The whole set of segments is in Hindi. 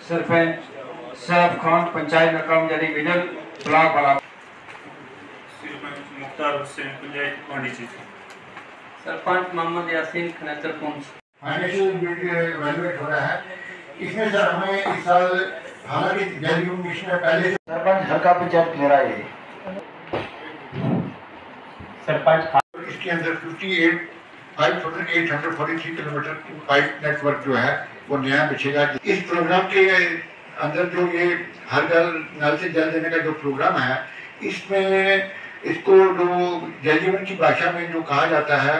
सरपंच सैफ खान पंचायत रकम जरी मिडल ब्लॉक वाला। सरपंच मुख्तार हुसैन पंचायत पांडीची। सरपंच मोहम्मद यासीन खनेतर पुंछ। फाइनेंशियल इवैल्यूएट हो रहा है इसमें सर हमें इस साल हालांकि जल जीवन मिशन में पहले सरपंच हल्का पंचायत मेरा है सरपंच इसके अंदर 58,843 किलोमीटर पाइप नेटवर्क जो है वो नया बिछेगा। इस प्रोग्राम के अंदर जो ये हर घर नल से जल देने का जो प्रोग्राम है इसमें इसको जो जल जीवन की भाषा में जो कहा जाता है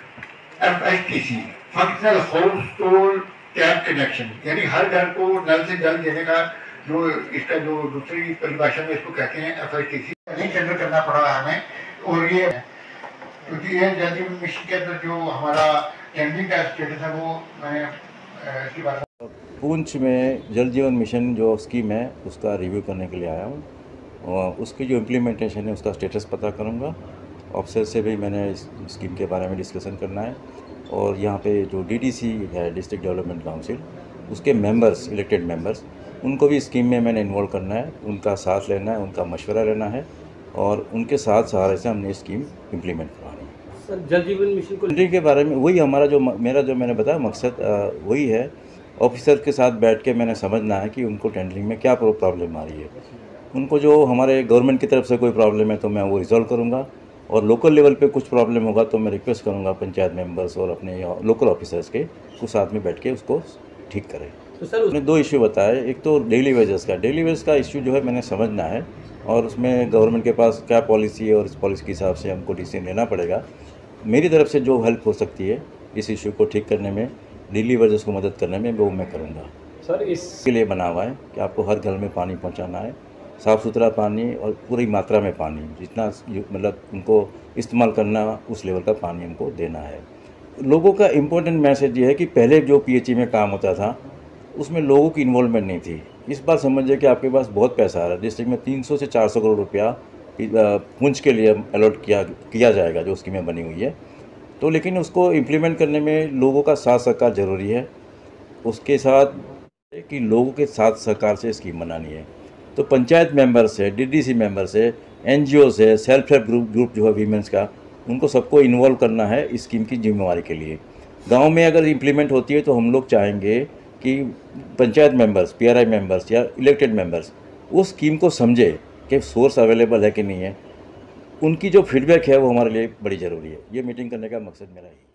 FHTC functional household tap connection, यानी हर घर को नल से जल देने का जो इसका जो दूसरी परिभाषा में इसको कहते हैं FHTC। नहीं टेंडर करना पड़ा हमें और ये क्योंकि ये जल जीवन मिशन के अंदर जो हमारा टेंडरिंग का स्टेटस है वो मैं इसकी बात पुंछ में जल जीवन मिशन जो स्कीम है उसका रिव्यू करने के लिए आया हूँ और उसकी जो इम्प्लीमेंटेशन है उसका स्टेटस पता करूँगा। ऑफिसर से भी मैंने इस स्कीम के बारे में डिस्कशन करना है और यहाँ पे जो DDC है डिस्ट्रिक्ट डेवलपमेंट काउंसिल उसके मेंबर्स इलेक्टेड मेंबर्स उनको भी स्कीम में मैंने इन्वॉल्व करना है, उनका साथ लेना है, उनका मशवरा लेना है और उनके साथ सहारे से हमने स्कीम इम्प्लीमेंट करवानी है। सर जल जीवन मिशन को टेंडरिंग के बारे में वही हमारा जो मैंने बताया मकसद वही है। ऑफिसर के साथ बैठ के मैंने समझना है कि उनको टेंडरिंग में क्या प्रॉब्लम आ रही है। उनको जो हमारे गवर्नमेंट की तरफ से कोई प्रॉब्लम है तो मैं वो रिजॉल्व करूँगा और लोकल लेवल पे कुछ प्रॉब्लम होगा तो मैं रिक्वेस्ट करूँगा पंचायत मेंबर्स और अपने लोकल ऑफिसर्स के साथ में बैठ के उसको ठीक करें। तो सर उसने दो इश्यू बताए, एक तो डेली वेजेस का इश्यू जो है मैंने समझना है और उसमें गवर्नमेंट के पास क्या पॉलिसी है और इस पॉलिसी के हिसाब से हमको डिसीजन लेना पड़ेगा। मेरी तरफ से जो हेल्प हो सकती है इस इशू को ठीक करने में, डेली वेजेस को मदद करने में वो मैं करूँगा। सर इसके लिए बना हुआ है कि आपको हर घर में पानी पहुँचाना है, साफ़ सुथरा पानी और पूरी मात्रा में पानी, जितना मतलब उनको इस्तेमाल करना उस लेवल का पानी हमको देना है। लोगों का इम्पोर्टेंट मैसेज ये है कि पहले जो PHE में काम होता था उसमें लोगों की इन्वॉल्वमेंट नहीं थी। इस बार समझिए कि आपके पास बहुत पैसा आ रहा है, डिस्ट्रिक्ट में 300 से 400 करोड़ रुपया पुंछ के लिए अलॉट किया जाएगा जो स्कीमें बनी हुई है। तो लेकिन उसको इम्प्लीमेंट करने में लोगों का साथ सहकार ज़रूरी है। उसके साथ कि लोगों के साथ सहकार से स्कीम बनानी है तो पंचायत मेंबर से, DDC मेंबर से, NGO से, सेल्फ हेल्प ग्रुप जो है वीमेंस का, उनको सबको इन्वॉल्व करना है इस स्कीम की जिम्मेवारी के लिए। गांव में अगर इम्प्लीमेंट होती है तो हम लोग चाहेंगे कि पंचायत मेंबर्स, PRI मेंबर्स या इलेक्टेड मेंबर्स उस स्कीम को समझे कि सोर्स अवेलेबल है कि नहीं है। उनकी जो फीडबैक है वो हमारे लिए बड़ी ज़रूरी है। ये मीटिंग करने का मकसद मेरा है।